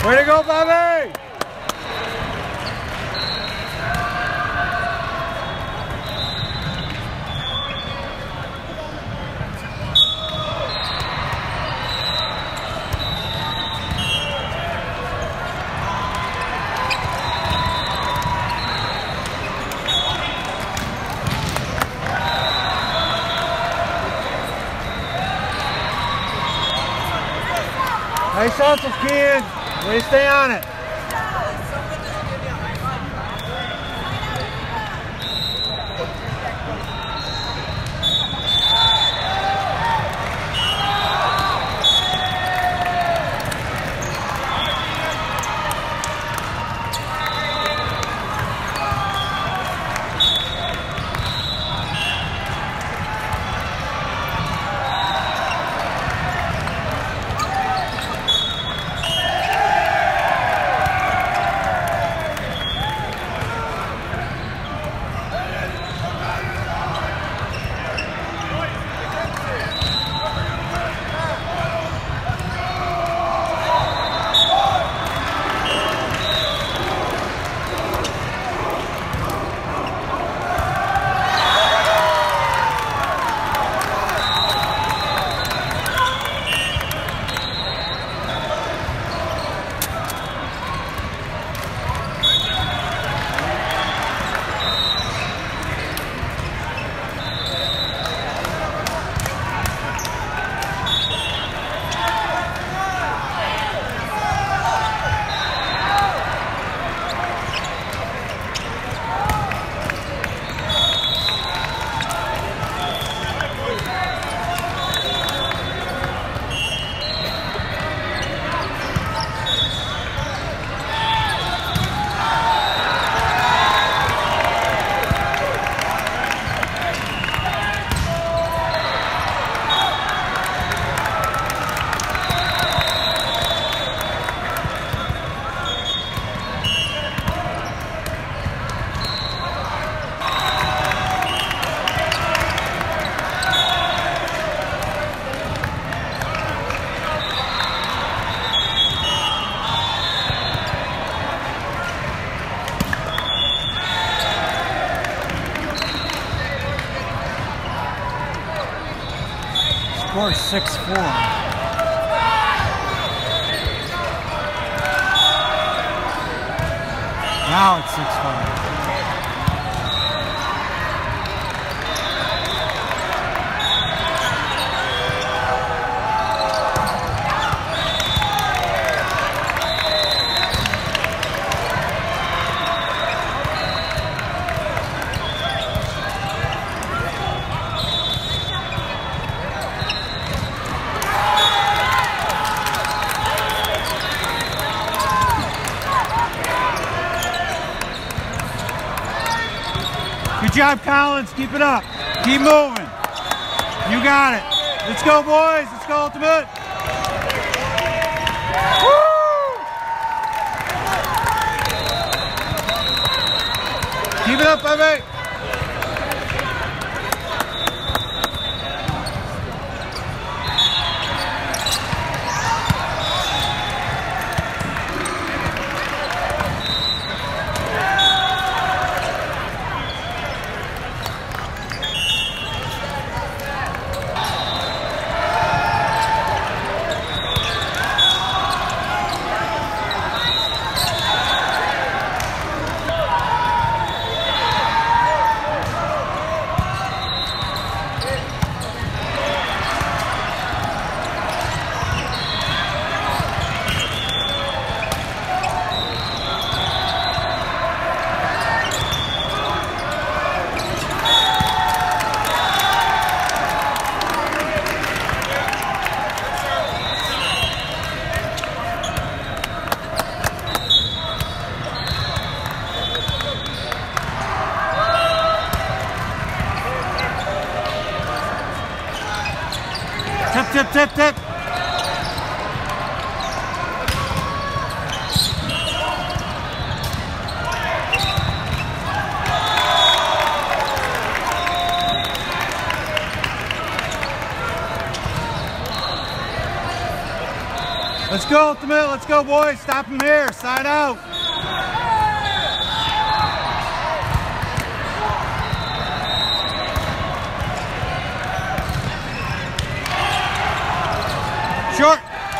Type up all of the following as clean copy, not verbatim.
Way to go, Bobby! Nice hustle, kids. Way to stay on it. Score 6-4. Now it's 6-5. Good job, Collins. Keep it up. Keep moving. You got it. Let's go, boys. Let's go, Ultimate. Woo! Keep it up, baby. Tip, tip, tip, tip. Let's Let's go, Ultimate. Let's go, boys. Stop him here. Side out. Short.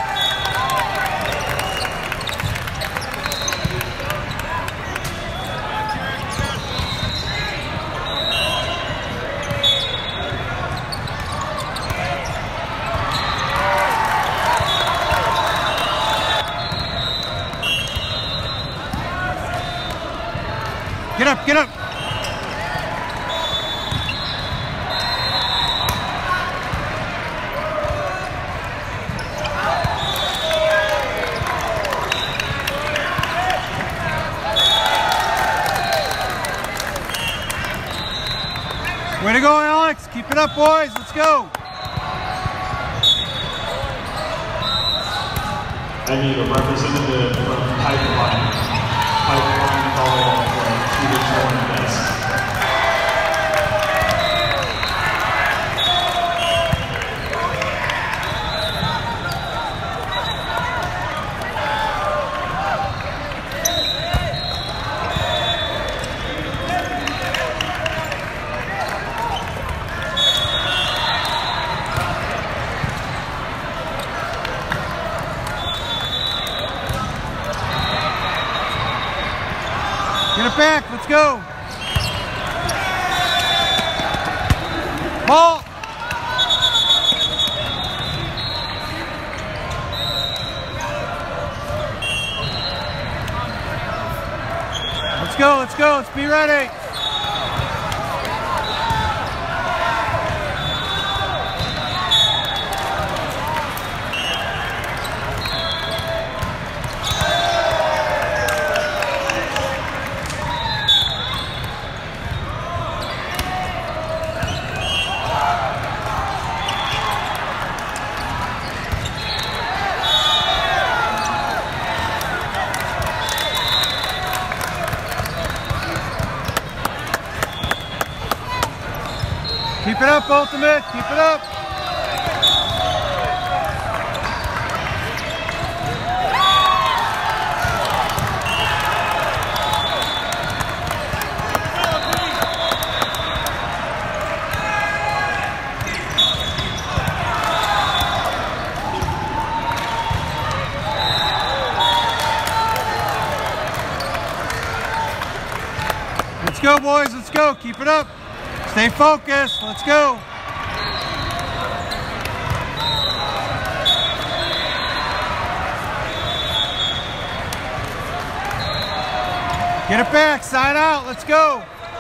Get up, get up. Way to go, Alex. Keep it up, boys. Let's go. I need a representative from Pipeline Volleyball from Swedish Olympics. Get it back, let's go. Ball. Let's go, let's be ready. Keep it up, Ultimate. Keep it up. Let's go, boys. Let's go. Keep it up. Stay focused. Let's go. Get it back. Side out. Let's go.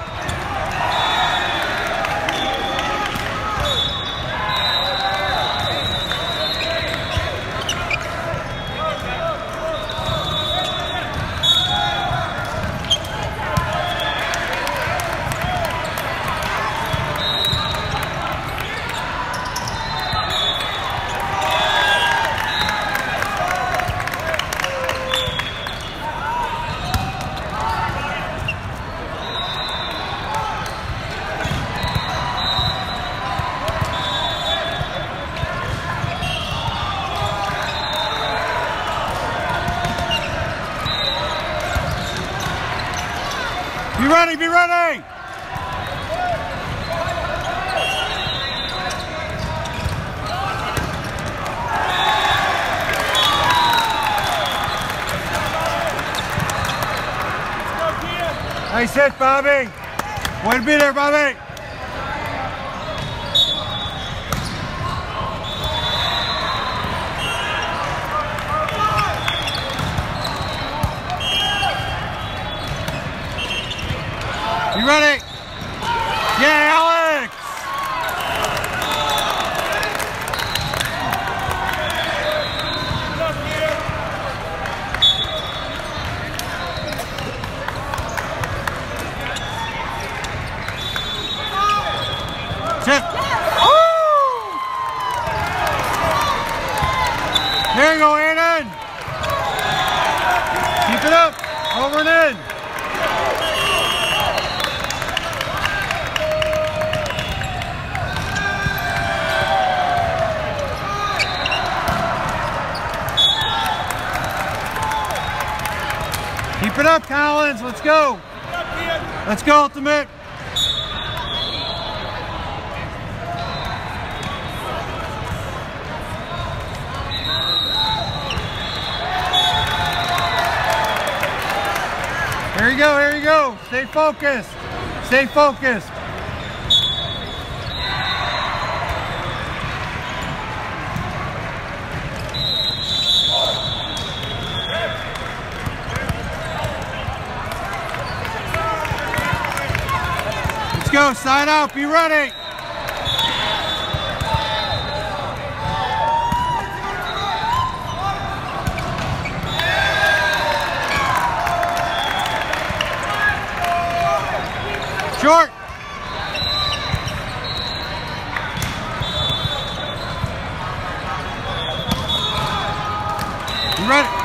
Be ready, be ready! Nice hit, Bobby. Way to be there, Bobby. You ready? Yeah, Alex! Sit. There you go, Aiden. Keep it up. Over and in. Keep it up, Collins. Let's go. Let's go, Ultimate. Here you go, here you go. Stay focused. Stay focused. Let's go, side out, be ready. Short. You ready?